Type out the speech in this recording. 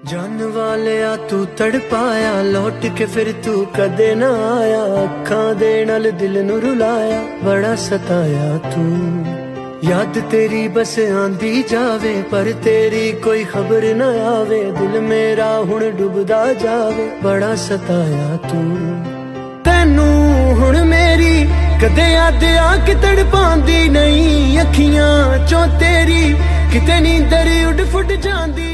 जान वालिया तू तड़पाया, लौट के फिर तू कदे ना आया। अखां दे नाल दिल नू रुलाया, बड़ा सताया तू। याद तेरी बस आंदी जावे, पर तेरी कोई खबर ना आवे। दिल मेरा हुण डुबदा जावे, बड़ा सताया तू। तैनू हुण मेरी कदे याद आके तड़पांदी नहीं। अखियां चों तेरी किते नींदर उड फुट जांदी।